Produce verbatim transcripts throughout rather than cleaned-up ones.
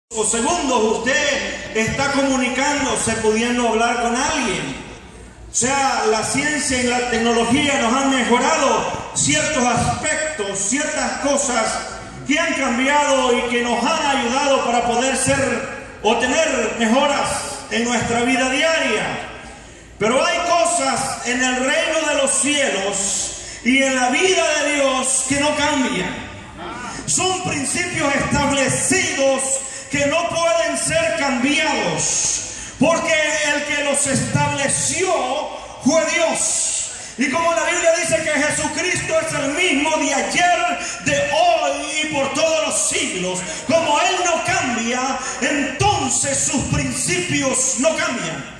o segundos usted está comunicándose, pudiendo hablar con alguien. O sea, la ciencia y la tecnología nos han mejorado ciertos aspectos, ciertas cosas que han cambiado y que nos han ayudado para poder ser o tener mejoras en nuestra vida diaria. Pero hay cosas en el reino de los cielos y en la vida de Dios que no cambian. Son principios establecidos que no pueden ser cambiados, porque el que los estableció fue Dios. Y como la Biblia dice que Jesucristo es el mismo de ayer, de hoy y por todos los siglos, como Él no cambia, entonces sus principios no cambian.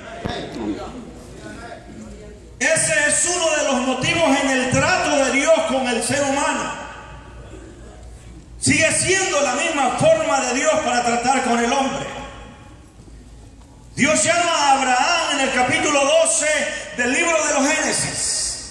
Ese es uno de los motivos en el trato de Dios con el ser humano. Sigue siendo la misma forma de Dios para tratar con el hombre. Dios llama a Abraham en el capítulo doce del libro de los Génesis.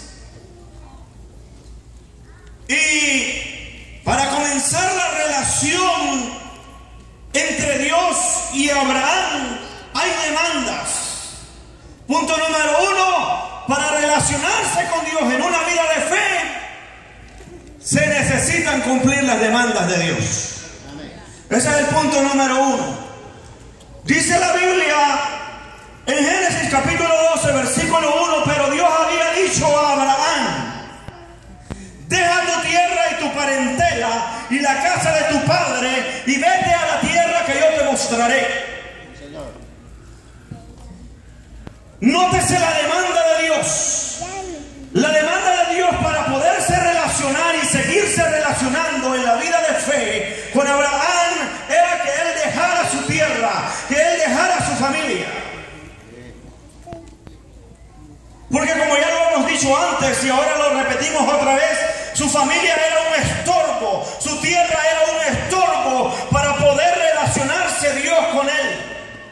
Y para comenzar la relación entre Dios y Abraham hay demandas. Punto número uno, para relacionarse con Dios en una vida de fe, se necesitan cumplir las demandas de Dios. Ese es el punto número uno. Dice la Biblia en Génesis capítulo doce, versículo uno, pero Dios había dicho a Abraham: deja tu tierra y tu parentela y la casa de tu padre y vete a la tierra que yo te mostraré. Nótese la demanda de Dios. La demanda de Dios para poderse relacionar y seguirse relacionando en la vida de fe con Abraham era que él dejara su tierra, que él dejara su familia. Porque como ya lo hemos dicho antes y ahora lo repetimos otra vez, su familia era un estorbo, su tierra era un estorbo para poder relacionarse Dios con él.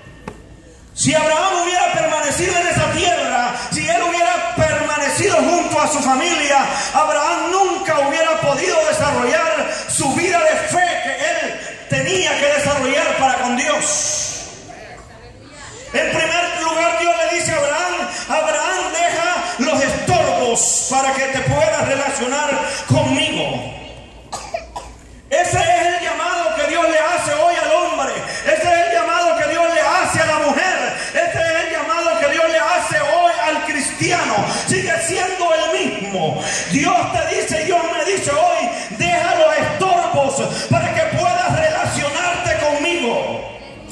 Si Abraham hubiera permanecido en esa tierra, si él hubiera permanecido junto a su familia, Abraham nunca hubiera podido desarrollar su vida de fe que él tenía que desarrollar para con Dios. En primer lugar, Dios le dice a Abraham: Abraham, deja los estorbos para que te puedas relacionar conmigo. Ese es el llamado que Dios le hace hoy al hombre. Ese es el llamado que Dios le hace a la mujer. Ese es el llamado que Dios le hace hoy al cristiano. Sigue siendo el mismo. Dios te dice, Dios me dice hoy: deja los estorbos para que puedas relacionarte conmigo.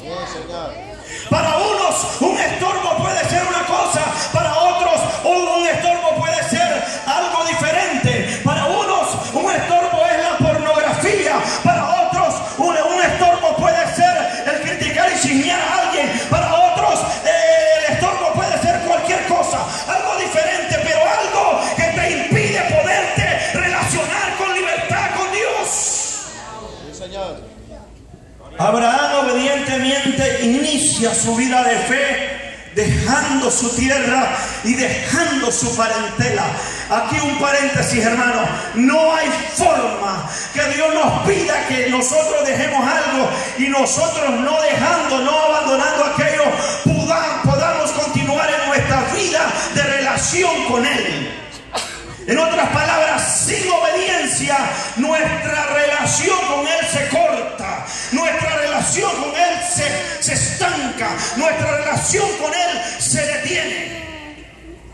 Para unos un estorbo puede ser una cosa, para otros un estorbo puede ser algo diferente. Para unos un estorbo es la pornografía, para otros un, un estorbo puede ser el criticar y chismear a alguien, para otros eh, el estorbo puede ser cualquier cosa, algo diferente, pero algo que te impide poderte relacionar con libertad con Dios. Sí, Señor. Abraham obedientemente inicia su vida de fe, dejando su tierra y dejando su parentela. Aquí un paréntesis, hermano. No hay forma que Dios nos pida que nosotros dejemos algo y nosotros no dejando, no abandonando aquello, podamos, podamos continuar en nuestra vida de relación con Él. En otras palabras, sin obediencia, nuestra relación con Él se corta, nuestra relación con Él se, se estanca, nuestra relación con Él se detiene.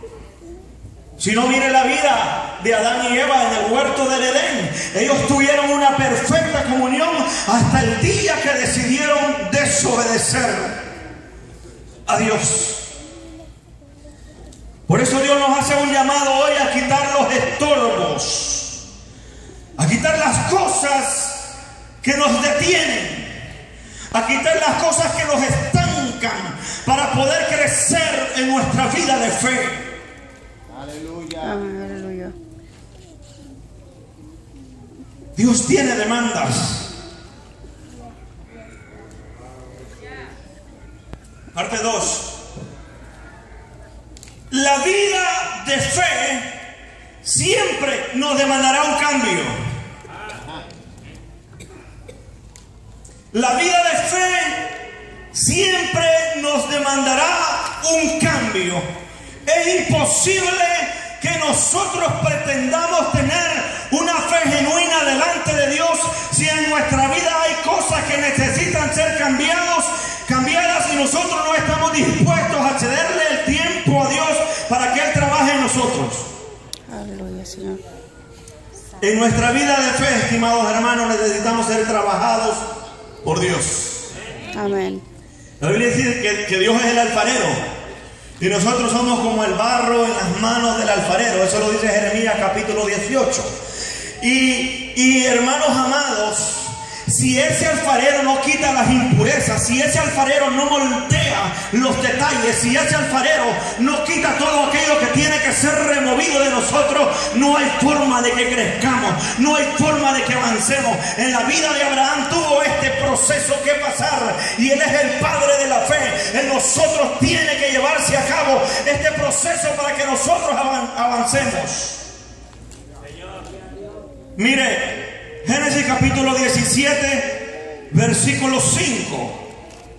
Si no, mire la vida de Adán y Eva en el huerto del Edén. Ellos tuvieron una perfecta comunión hasta el día que decidieron desobedecer a Dios. Por eso Dios nos hace un llamado hoy a quitar los estorbos, a quitar las cosas que nos detienen, a quitar las cosas que nos estancan para poder crecer en nuestra vida de fe. Aleluya. Aleluya. Dios tiene demandas. Parte dos. La vida de fe siempre nos demandará un cambio. La vida de fe siempre nos demandará un cambio. Es imposible que nosotros pretendamos tener una fe genuina delante de Dios si en nuestra vida hay cosas que necesitan ser cambiados, cambiadas y nosotros no estamos dispuestos a cederle el tiempo a Dios para que Él trabaje en nosotros. Aleluya, Señor. En nuestra vida de fe, estimados hermanos, necesitamos ser trabajados por Dios. Amén. La Biblia dice que, que Dios es el alfarero y nosotros somos como el barro en las manos del alfarero. Eso lo dice Jeremías capítulo dieciocho. Y, y hermanos amados, si ese alfarero no quita las impurezas, si ese alfarero no moldea los detalles, si ese alfarero no quita todo aquello que tiene que ser removido de nosotros, no hay forma de que crezcamos, no hay forma de que avancemos. En la vida de Abraham tuvo este proceso que pasar y él es el padre de la fe. En nosotros tiene que llevarse a cabo este proceso para que nosotros avancemos. Mire, Génesis capítulo diecisiete, versículo cinco.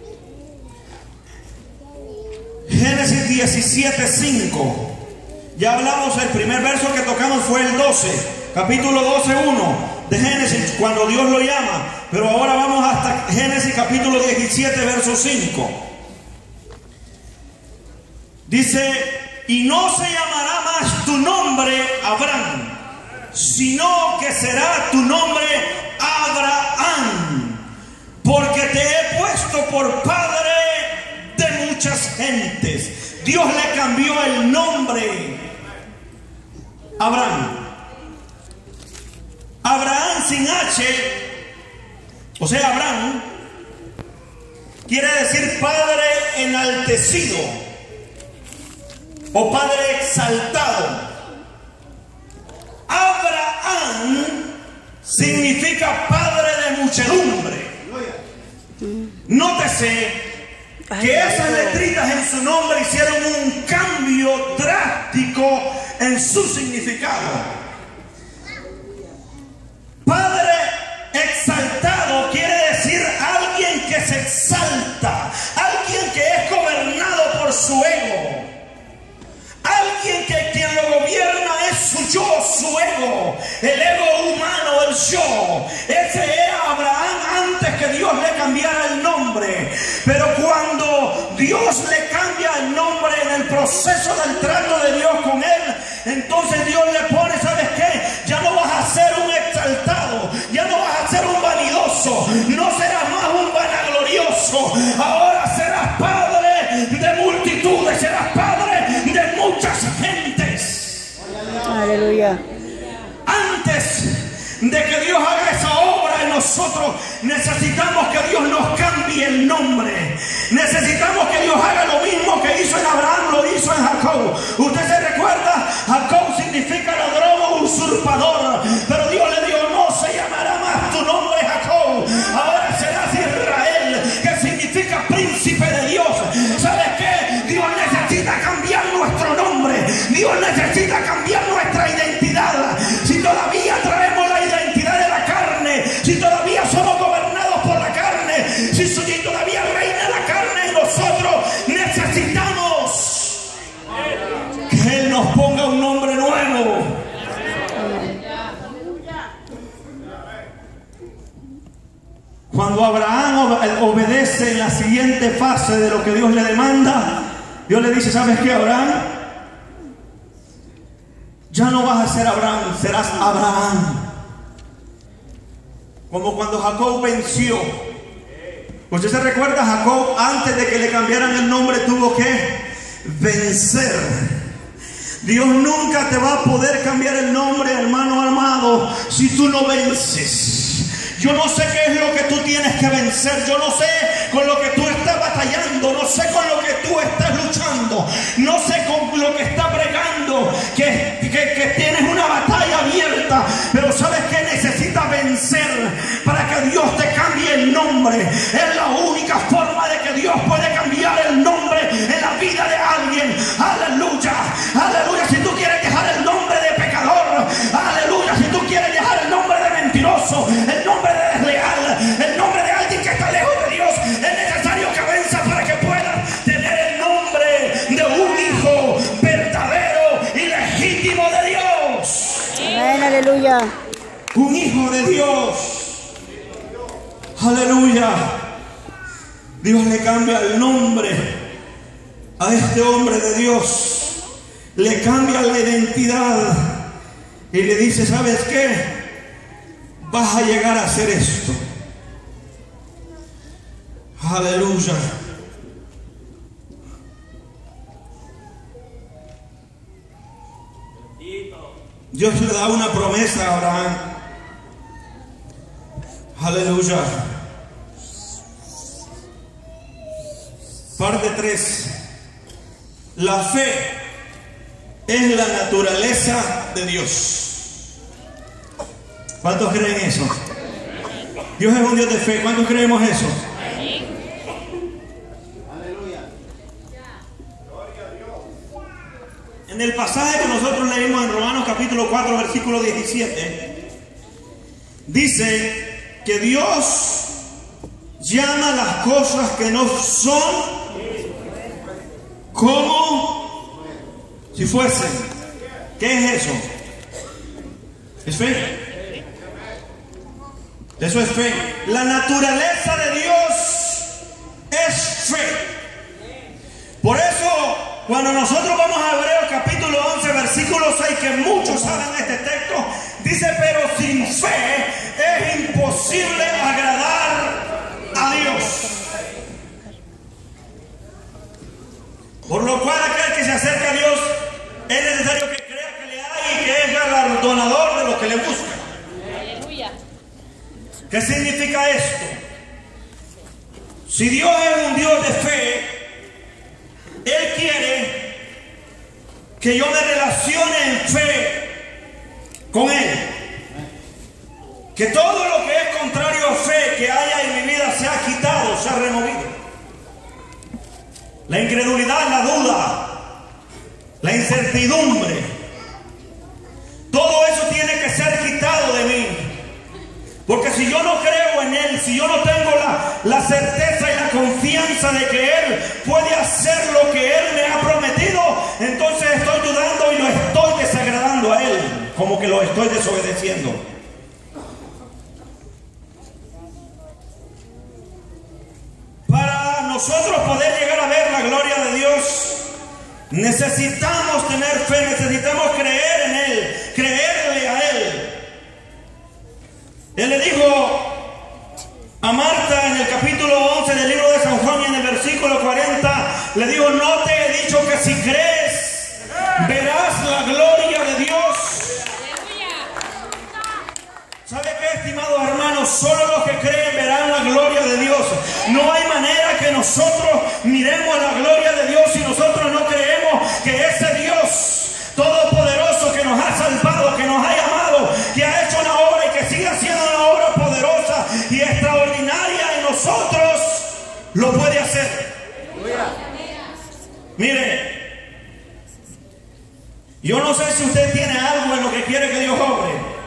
Génesis diecisiete, cinco. Ya hablamos, el primer verso que tocamos fue el doce. Capítulo doce, uno de Génesis, cuando Dios lo llama. Pero ahora vamos hasta Génesis capítulo diecisiete, verso cinco. Dice, y no se llamará más tu nombre Abraham, sino que será tu nombre Abraham, porque te he puesto por padre de muchas gentes. Dios le cambió el nombre Abraham. Abraham sin H, o sea, Abraham quiere decir padre enaltecido o padre exaltado. Abraham significa padre de muchedumbre. Nótese que esas letritas en su nombre hicieron un cambio drástico en su significado. Padre exaltado quiere decir alguien que se exalta, alguien que es gobernado por su ego. Alguien que quien lo gobierna es su yo, su ego, el ego humano, el yo. Ese era Abraham antes que Dios le cambiara el nombre. Pero cuando Dios le cambia el nombre en el proceso del trato de Dios con él, entonces Dios le pone, ¿sabes qué? Ya no vas a ser un exaltado, ya no vas a ser un vanidoso, no serás más un vanaglorioso, ahora serás padre de multitudes, serás padre de muchas gentes. Aleluya. Antes de que Dios haga esa obra en nosotros, necesitamos que Dios nos cambie el nombre. Necesitamos que Dios haga lo mismo que hizo en Abraham, lo hizo en Jacob. Usted se recuerda, Jacob significa ladrón o usurpador, pero Dios le dijo, no se llamará más tu nombre Jacob, ahora serás Israel, que significa príncipe de Dios. ¿Sabes qué? Dios necesita cambiar nuestro nombre, Dios necesita cambiar nuestra identidad. Si todavía traemos la identidad de la carne, si todavía somos gobernados por la carne, si, si todavía reina la carne en nosotros, necesitamos que Él nos ponga un nombre nuevo. Cuando Abraham obedece en la siguiente fase de lo que Dios le demanda, Dios le dice, ¿sabes qué, Abraham? Ya no vas a ser Abraham, serás Abraham. Como cuando Jacob venció. ¿Usted se recuerda? Jacob, antes de que le cambiaran el nombre, tuvo que vencer. Dios nunca te va a poder cambiar el nombre, hermano amado, si tú no vences. Yo no sé qué es lo que tú tienes que vencer. Yo no sé con lo que tú estás batallando. No sé con lo que tú estás luchando. No sé con lo que estás bregando. Que, que, que tienes una batalla abierta. Pero ¿sabes qué? Necesitas vencer para que Dios te cambie el nombre. Es la única forma de que Dios puede cambiar el nombre en la vida de alguien. Aleluya. Aleluya. Si tú quieres dejar el nombre de pecador. Aleluya. Si tú quieres dejar el nombre de mentiroso. El nombre de desleal, el nombre de alguien que está lejos de Dios, es necesario que venza Aleluya. Un hijo de Dios. Aleluya. Dios le cambia el nombre a este hombre de Dios. Le cambia la identidad. Y le dice, ¿sabes qué? Vas a llegar a hacer esto. Aleluya. Dios le da una promesa a Abraham. Aleluya. Parte tres. La fe es la naturaleza de Dios. ¿Cuántos creen eso? Dios es un Dios de fe. ¿Cuántos creemos eso? En el pasaje que nosotros leímos en Romanos capítulo cuatro, versículo diecisiete, dice que Dios llama las cosas que no son como si fuesen. ¿Qué es eso? ¿Es fe? Eso es fe. La naturaleza de Dios es fe. Por eso, cuando nosotros vamos a Hebreos capítulo once, versículo seis, que muchos saben este texto, dice, pero sin fe es imposible agradar a Dios. Por lo cual aquel que se acerca a Dios es necesario que crea que le hay y que es galardonador de los que le buscan. Aleluya. ¿Qué significa esto? Si Dios es un Dios de fe, Él quiere que yo me relacione en fe con Él. Que todo lo que es contrario a fe que haya en mi vida sea quitado, sea removido. La incredulidad, la duda, la incertidumbre, todo eso tiene que ser quitado de mí. Porque si yo no creo en Él, si yo no tengo la, la certeza y la confianza de que Él puede hacer lo que Él me ha prometido, entonces estoy dudando y lo estoy desagradando a Él, como que lo estoy desobedeciendo. Para nosotros poder llegar a ver la gloria de Dios, necesitamos tener fe, necesitamos creer en Él, creerle a Él. Él le dijo a Marta en el capítulo once del libro de San Juan y en el versículo cuarenta, le dijo, no te he dicho que si crees, verás la gloria de Dios. ¿Sabe qué, estimados hermanos? Solo los que creen verán la gloria de Dios. No hay manera que nosotros miremos la gloria de Dios si nosotros no creemos que ese Dios todopoderoso que nos ha salvado, que nos ha llamado, que ha hecho una obra y que sigue haciendo una obra poderosa y extraordinaria en nosotros, lo puede hacer. Mire, yo no sé si usted tiene algo en lo que quiere que Dios obre.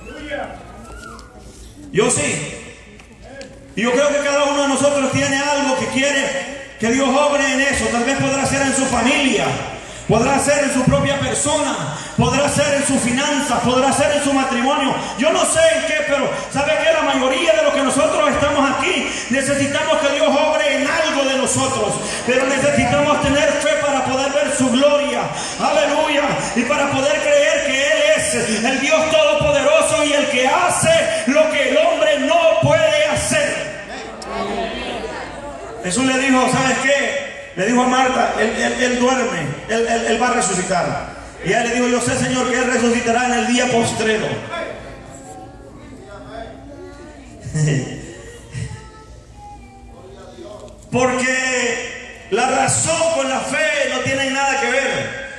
Yo sí. Y yo creo que cada uno de nosotros tiene algo que quiere que Dios obre en eso. Tal vez podrá ser en su familia, podrá ser en su propia persona, podrá ser en sus finanzas, podrá ser en su matrimonio. Yo no sé en qué, pero ¿sabe qué? La mayoría de los que nosotros estamos aquí necesitamos que Dios obre en algo de nosotros. Pero necesitamos tener fe para poder ver su gloria. Aleluya. Y para poder creer que Él es el Dios todopoderoso y el que hace lo que el hombre no puede hacer. Jesús le dijo, ¿sabes qué? Le dijo a Marta, él, él, él duerme, él, él, él va a resucitar. Y ella le dijo, yo sé, Señor, que Él resucitará en el día postrero. Porque la razón con la fe no tiene nada que ver.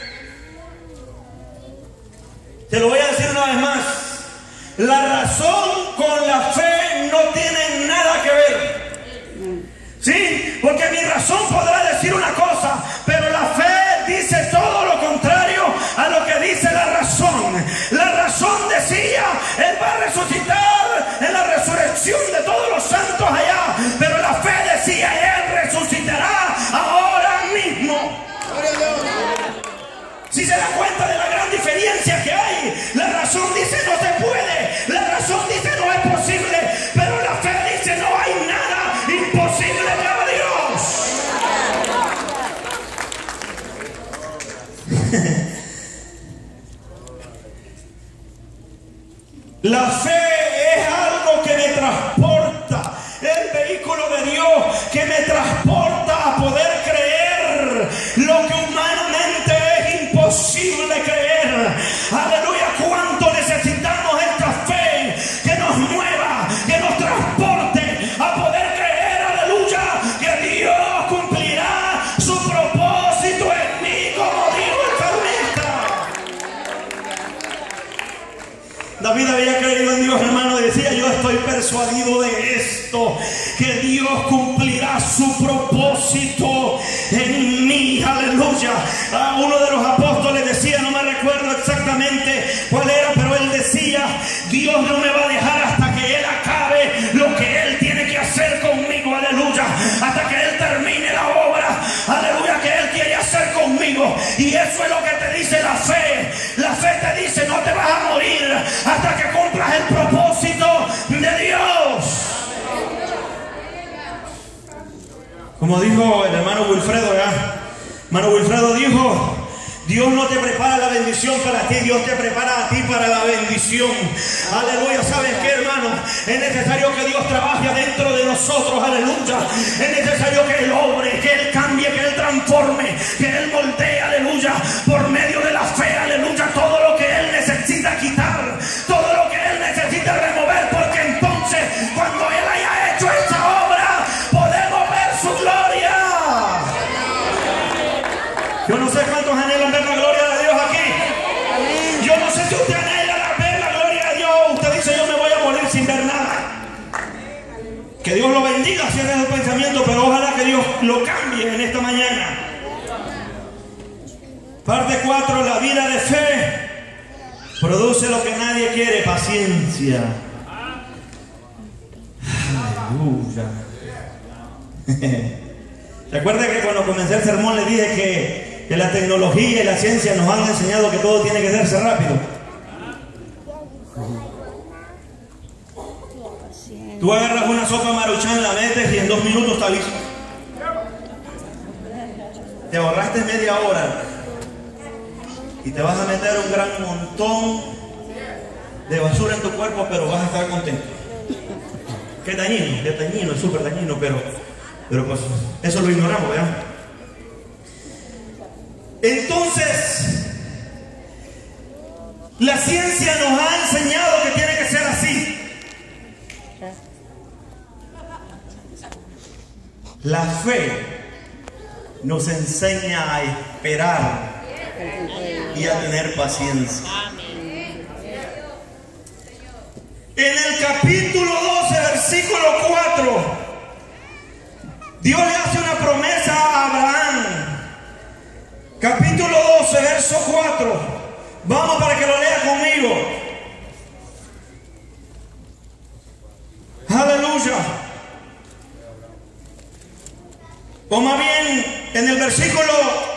Te lo voy a decir una vez más. La razón con la fe no tiene nada que ver. ¿Sí? Porque mi razón podrá decir una cosa, pero la fe dice todo lo contrario a lo que dice la razón. La razón decía, Él va a resucitar en la resurrección de todos los santos allá, pero la fe decía, Él resucitará ahora mismo. Si se da cuenta de la gran diferencia que hay, la razón dice, no se puede La fe es algo que me transporta, el vehículo de Dios que me transporta a poder creer lo que humanamente es imposible creer. Aleluya, cuánto necesitamos esta fe que nos mueva, que nos transporte a poder creer, aleluya, que Dios cumplirá su propósito en mí, como dijo el salmista. David había creído en Dios, hermano, y decía: yo estoy persuadido de esto, que Dios cumplirá su propósito en mí. Aleluya. A uno de los apóstoles decía, no me recuerdo exactamente cuál era, pero él decía: Dios no me va a dejar hasta que Él acabe lo que Él tiene que hacer conmigo. Aleluya. Hasta que Él termine la obra, aleluya, que Él quiere hacer conmigo. Y eso es lo que te dice la fe. La fe te dice: no te vas a morir hasta que cumplas el propósito de Dios. Como dijo el hermano Wilfredo, ¿verdad? Hermano Wilfredo dijo: Dios no te prepara la bendición para ti, Dios te prepara a ti para la bendición. Aleluya. ¿Sabes qué, hermano? Es necesario que Dios trabaje adentro de nosotros. Aleluya. Es necesario que Él obre, que Él cambie, que Él transforme, que Él moldee. Aleluya. Por medio de la fe. Aleluya. Todo lo que Él necesita quitar, todo lo que Él necesita remover, porque entonces, cuando Él haya hecho esta obra, podemos ver su gloria. Yo no sé cuántos anhelan ver la gloria de Dios aquí. Yo no sé si usted anhela ver la gloria de Dios. Usted dice: yo me voy a morir sin ver nada. Que Dios lo bendiga si ese es el pensamiento, pero ojalá que Dios lo cambie en esta mañana. Parte cuatro. La vida de fe produce lo que nadie quiere: paciencia. Aleluya. ¿Se acuerda que cuando comencé el sermón le dije que que la tecnología y la ciencia nos han enseñado que todo tiene que hacerse rápido? Tú agarras una sopa Maruchan, la metes y en dos minutos está listo. Te ahorraste media hora y te vas a meter un gran montón de basura en tu cuerpo, pero vas a estar contento. Que es dañino, es dañino, es súper dañino, pero, pero pues eso lo ignoramos, ¿verdad? Entonces, la ciencia nos ha enseñado que tiene que ser así. La fe nos enseña a esperar y a tener paciencia. En el capítulo doce, versículo cuatro, Dios le hace una promesa a Abraham. Capítulo doce, verso cuatro. Vamos para que lo lea conmigo. Aleluya. O más bien, en el versículo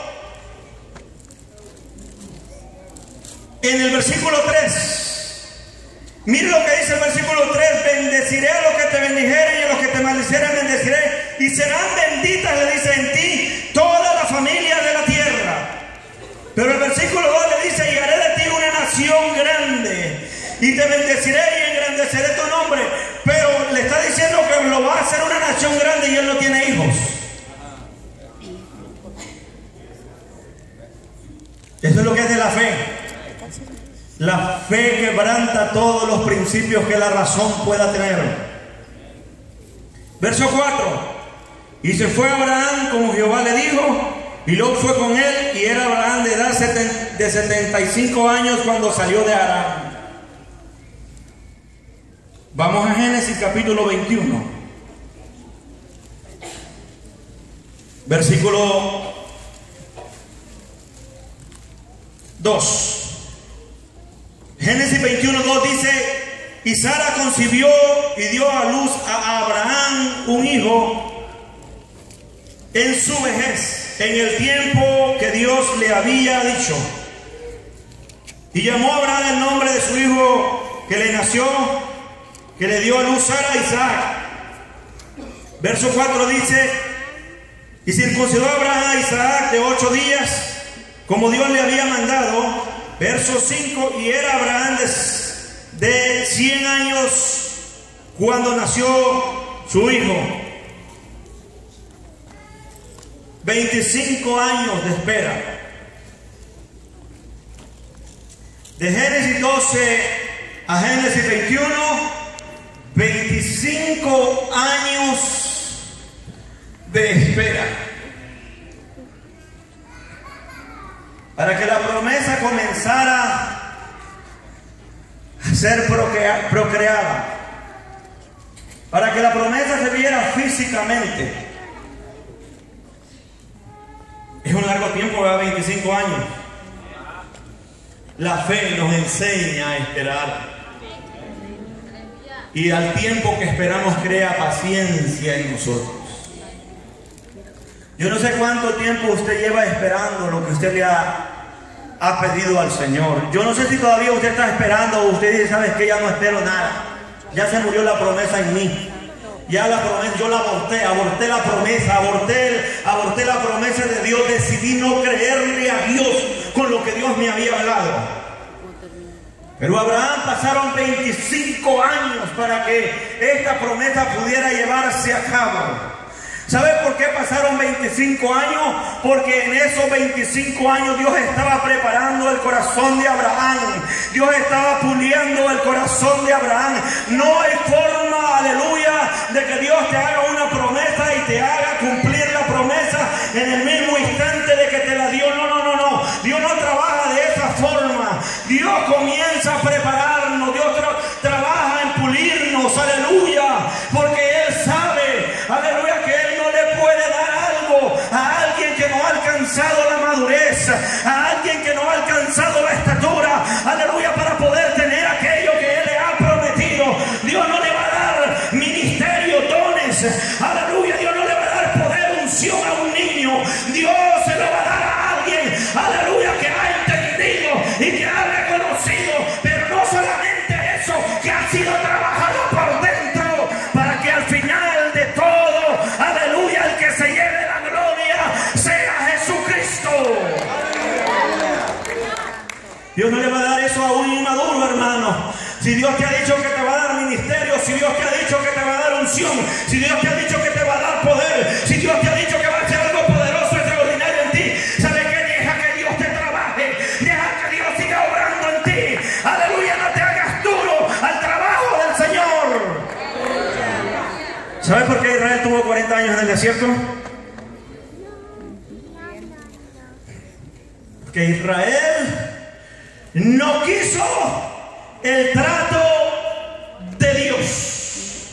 En el versículo tres. Mira lo que dice el versículo tres: bendeciré a los que te bendijeren y a los que te maldiceren bendeciré, y serán benditas, le dice, en ti toda la familia de la tierra. Pero el versículo dos le dice: y haré de ti una nación grande, y te bendeciré y engrandeceré tu nombre. Pero le está diciendo que lo va a hacer una nación grande y él no tiene hijos. Eso es lo que es de la fe. La fe quebranta todos los principios que la razón pueda tener. Verso cuatro. Y se fue Abraham como Jehová le dijo, y Lot fue con él, y era Abraham de edad de setenta y cinco años cuando salió de Harán. Vamos a Génesis capítulo veintiuno, versículo dos. Génesis veintiuno, dos dice: y Sara concibió y dio a luz a Abraham un hijo en su vejez, en el tiempo que Dios le había dicho. Y llamó a Abraham el nombre de su hijo que le nació, que le dio a luz Sara, Isaac. Verso cuatro dice: y circuncidó a Abraham a Isaac de ocho días, como Dios le había mandado. Verso cinco: y era Abraham de, de cien años cuando nació su hijo. veinticinco años de espera. De Génesis doce a Génesis veintiuno, veinticinco años de espera. Para que la promesa comenzara a ser procrea- procreada. Para que la promesa se viera físicamente. Es un largo tiempo, ¿verdad? veinticinco años. La fe nos enseña a esperar. Y al tiempo que esperamos crea paciencia en nosotros. Yo no sé cuánto tiempo usted lleva esperando lo que usted le ha, ha pedido al Señor. Yo no sé si todavía usted está esperando o usted dice, ¿sabes qué? Ya no espero nada. Ya se murió la promesa en mí. Ya la promesa, yo la aborté, aborté la promesa, aborté, aborté la promesa de Dios. Decidí no creerle a Dios con lo que Dios me había hablado. Pero Abraham pasaron veinticinco años para que esta promesa pudiera llevarse a cabo. ¿Sabe por qué pasaron veinticinco años? Porque en esos veinticinco años Dios estaba preparando el corazón de Abraham. Dios estaba puliendo el corazón de Abraham. No hay forma, aleluya, de que Dios te haga una promesa y te haga cumplir la promesa en el mismo instante de que te la dio. No, no, no, no. Dios no trabaja de esa forma. Dios comienza a prepararnos. Dios tra- trabaja en pulirnos, aleluya, porque Él sabe, aleluya, que Él no le puede dar algo a alguien que no ha alcanzado la madurez, a alguien que no ha alcanzado la estatura, aleluya, para poder tener aquello que Él le ha prometido. Dios no le va a dar ministerio, dones, aleluya, Dios no le va a dar poder, unción a un niño. Dios se lo va a dar a alguien, aleluya, que ha entendido y que ha reconocido, pero no solamente eso, que ha sido trabajado por dentro, para que al final de todo, aleluya, el que se lleve la gloria sea Jesucristo. Dios no le va a dar eso a un inmaduro, hermano. Si Dios te ha dicho que te va a dar ministerio, si Dios te ha dicho que te va a dar unción, si Dios te ha dicho que te va a dar poder, si Dios te ha dicho que va a hacer algo poderoso, extraordinario en ti, ¿sabe qué? Deja que Dios te trabaje, deja que Dios siga obrando en ti. Aleluya, no te hagas duro al trabajo del Señor. ¿Sabe por qué Israel tuvo cuarenta años en el desierto? Porque Israel no quiso el trato de Dios.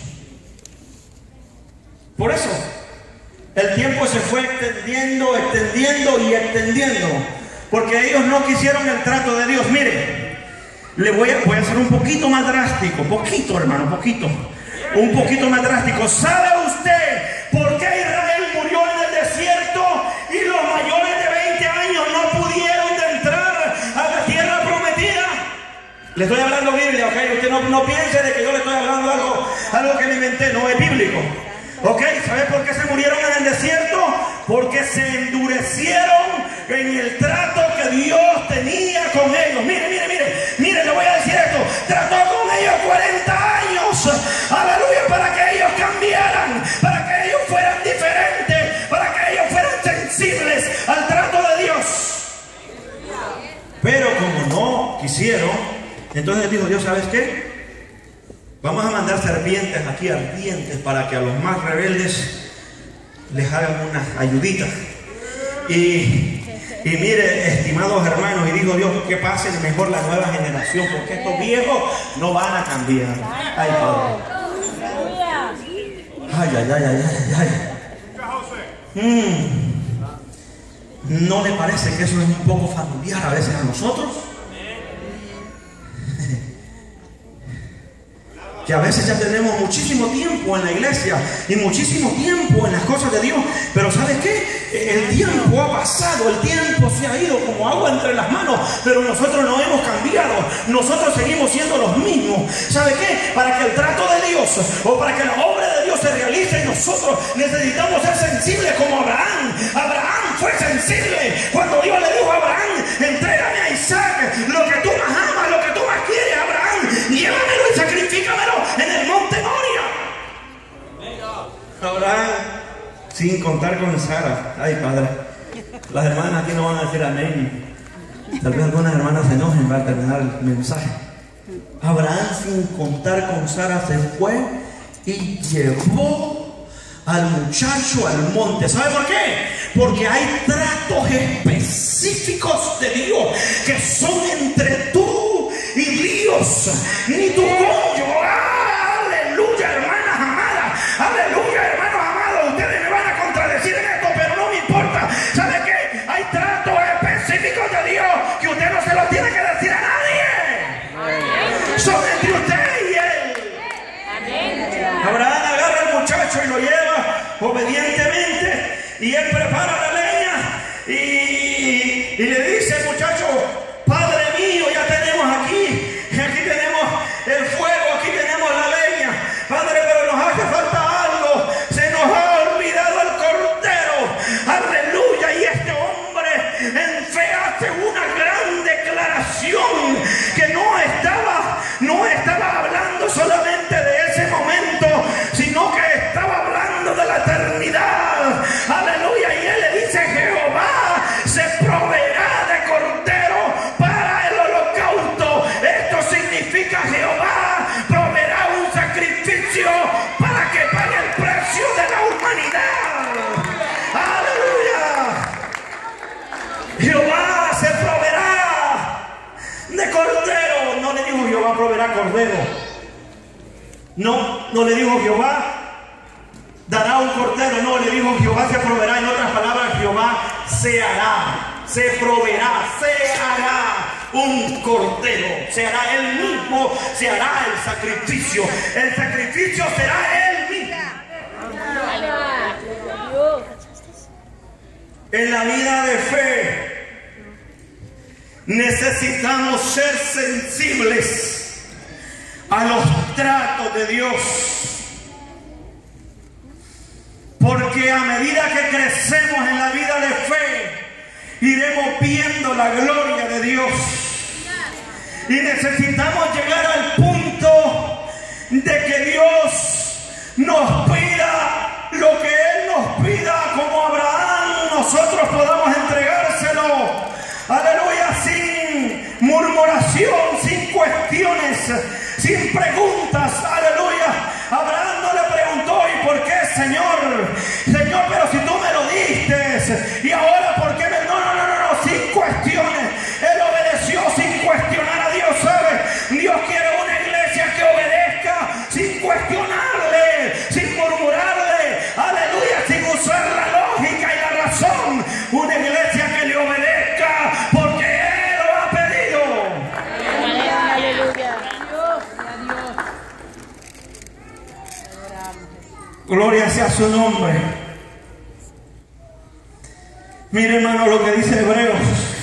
Por eso el tiempo se fue extendiendo, extendiendo y extendiendo, porque ellos no quisieron el trato de Dios. Mire, le voy a, voy a ser un poquito más drástico, poquito, hermano, poquito, un poquito más drástico. ¿Sabe usted por qué Israel murió en el desierto y los mayores de veinte años no pudieron entrar a la tierra prometida? Le estoy hablando Biblia, ok. Usted no, no piense de que yo le estoy hablando algo, algo que me inventé, no es bíblico. Ok, ¿sabe por qué se murieron en el desierto? Porque se endurecieron en el trato que Dios tenía con ellos. Mire, mire, mire, mire, le voy a decir esto. Trató con ellos cuarenta años, aleluya, para que ellos cambiaran, para que ellos fueran diferentes, para que ellos fueran sensibles al trato de Dios. Pero como no quisieron, entonces dijo Dios, ¿sabes qué? Vamos a mandar serpientes aquí ardientes para que a los más rebeldes les hagan unas ayuditas. Y, y mire, estimados hermanos, y dijo Dios, que pasen mejor la nueva generación, porque estos viejos no van a cambiar. Ay, Padre. Ay, ay, ay, ay, ay, ay. Mm. ¿No le parece que eso es un poco familiar a veces a nosotros? Que a veces ya tenemos muchísimo tiempo en la iglesia y muchísimo tiempo en las cosas de Dios, pero ¿sabe qué? El tiempo ha pasado, el tiempo se ha ido como agua entre las manos, pero nosotros no hemos cambiado, nosotros seguimos siendo los mismos. ¿Sabe qué? Para que el trato de Dios o para que la obra de Dios se realice, nosotros necesitamos ser sensibles como Abraham. Abraham fue sensible cuando Dios le dijo a Abraham, entrégame a Isaac, lo que tú más amas, lo que tú más quieres, Abraham, lleva Abraham, sin contar con Sara. Ay, Padre, las hermanas aquí no van a decir amén. Tal vez algunas hermanas se enojen para terminar el mensaje. Abraham, sin contar con Sara, se fue y llevó al muchacho al monte. ¿Sabe por qué? Porque hay tratos específicos de Dios que son entre tú y Dios, ni tu cónyuge. Aleluya, hermanas amadas. Aleluya, hermanos amados. Ustedes me van a contradecir en esto, pero no me importa. ¿Sabe qué? Hay tratos específicos de Dios que usted no se los tiene que decir a nadie. Son entre usted y él. Abraham agarra al muchacho y lo lleva obedientemente, y él prepara la leña y, y le dice al muchacho: Padre mío, ya tenemos aquí, aquí tenemos el fuego, aquí tenemos la leña, Padre, pero nos hace falta algo, se nos ha olvidado el cordero. Aleluya. Y este hombre en fe hace una gran declaración, que no estaba, no estaba hablando solamente de ese momento, sino que estaba hablando de la eternidad. Aleluya. Y él le dice: Jehová se proveerá de cordero para el holocausto. Esto significa: Jehová proveerá un sacrificio para que pague el precio de la humanidad. Aleluya. Jehová se proveerá de cordero. No le dijo Jehová proveerá cordero. No, no le dijo Jehová dará un cordero. No, le dijo Jehová se proveerá. En otras palabras, Jehová se hará, se proveerá, se hará un cordero. Se hará él mismo, se hará el sacrificio. El sacrificio será él mismo. En la vida de fe necesitamos ser sensibles a los tratos de Dios, porque a medida que crecemos en la vida de fe, iremos viendo la gloria de Dios, y necesitamos llegar al punto de que Dios nos pida lo que Él nos pida, como Abraham, nosotros podamos entregárselo. Aleluya, sin murmuración, sin cuestiones, sin preguntas. Aleluya. Abraham no le preguntó: ¿y por qué, Señor? Señor, pero si tú me lo diste, y ahora por qué me... No, no, no, no, no, sin cuestiones. Él obedeció sin cuestionar a Dios. ¿Sabe? Dios quiere una iglesia que obedezca sin cuestionarle, sin murmurarle. Aleluya, sin usar la lógica y la razón. Una iglesia que le obedezca porque Él lo ha pedido. Aleluya. Gloria sea su nombre. Mire, hermano, lo que dice Hebreos.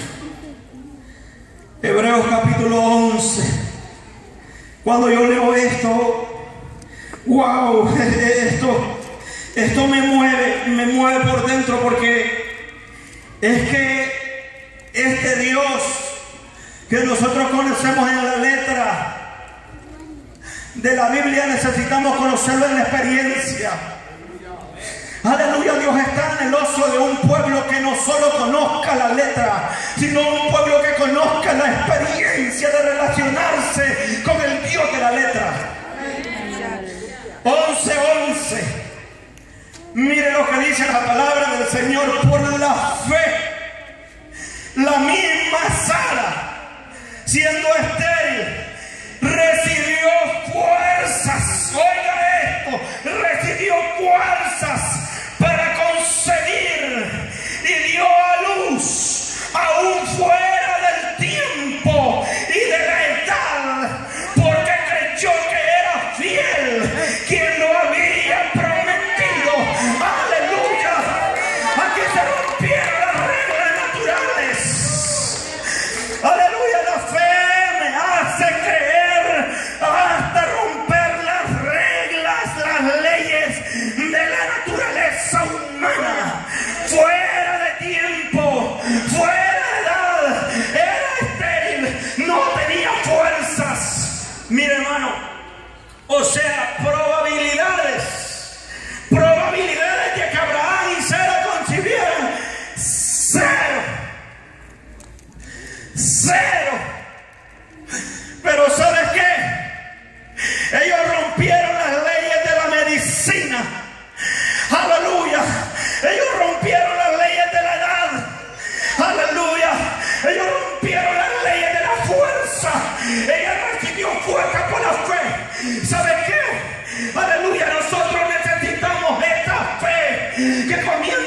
Hebreos capítulo once. Cuando yo leo esto, wow, esto, esto me mueve, me mueve por dentro, porque es que este Dios que nosotros conocemos en la letra de la Biblia, necesitamos conocerlo en la experiencia. Aleluya, Dios está anheloso de un pueblo que no solo conozca la letra, sino un pueblo que conozca la experiencia de relacionarse con el Dios de la letra. once once. Mire lo que dice la palabra del Señor: por la fe, la misma Sara, siendo estéril, recibió fuerzas. Oiga esto: recibió fuerzas para concebir, y dio a luz aún fuera del tiempo y de la edad, porque creyó que era fiel quien lo había prometido. Aleluya. Aquí se rompieron las reglas naturales. Aleluya. La fe me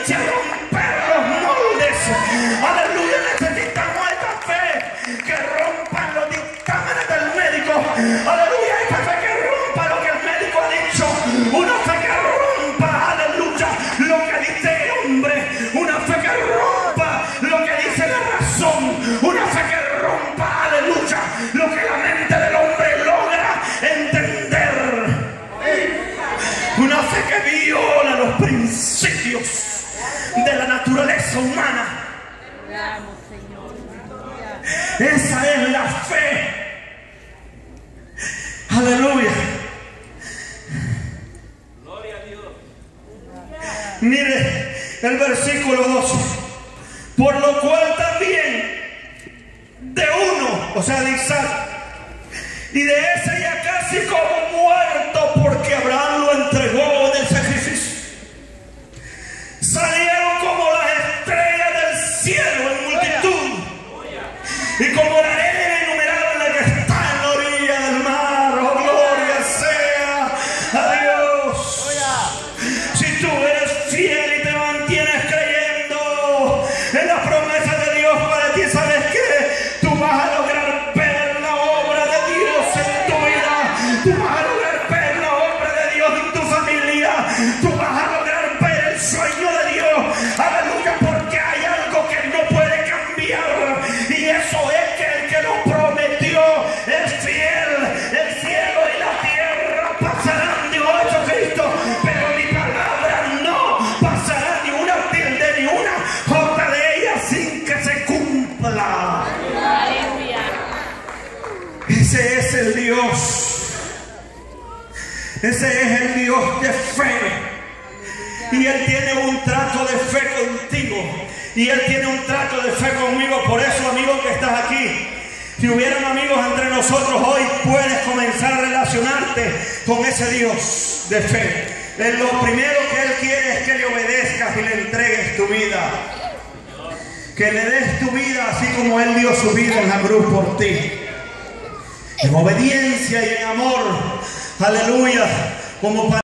comience a romper los moldes. Aleluya, necesitamos esta fe que rompa los dictámenes del médico. Aleluya, esta fe que rompa lo que el médico ha dicho. Una fe que rompa, aleluya, lo que dice el hombre. Una fe que rompa lo que dice la razón. Una fe que rompa, aleluya, lo que la mente del hombre logra entender. Una fe que viola los principios de la naturaleza humana. Esa es la fe. Aleluya. Gloria a Dios. Mire el versículo doce. Por lo cual también de uno, o sea de Isaac, y de ese ya casi como muerto, porque Abraham lo entregó en el sacrificio, salieron como las estrellas del cielo en multitud, y como la arena innumerable que está en la orilla del mar. Oh, gloria sea a Dios. Si tú eres fiel y te mantienes creyendo en las promesas de Dios para ti, ¿sabes qué? Tú vas a lograr ver la obra de Dios en tu vida. Tú vas a lograr ver la obra de Dios en tu familia. Tú vas a lograr ver el sueño de Dios. Aleluya, porque hay algo que no puede cambiar, y eso es que el que lo prometió es fiel. El cielo y la tierra pasarán, dijo Jesucristo, pero mi palabra no pasará, ni una tilde ni una jota de ella sin que se cumpla. Aleluya. Ese es el Dios. Ese es el Dios de fe. Y Él tiene un trato de fe contigo. Y Él tiene un trato de fe conmigo. Por eso, amigo que estás aquí, si hubieran amigos entre nosotros hoy, puedes comenzar a relacionarte con ese Dios de fe. Él, lo primero que Él quiere es que le obedezcas y le entregues tu vida. Que le des tu vida así como Él dio su vida en la cruz por ti. En obediencia y en amor. Aleluya. Como para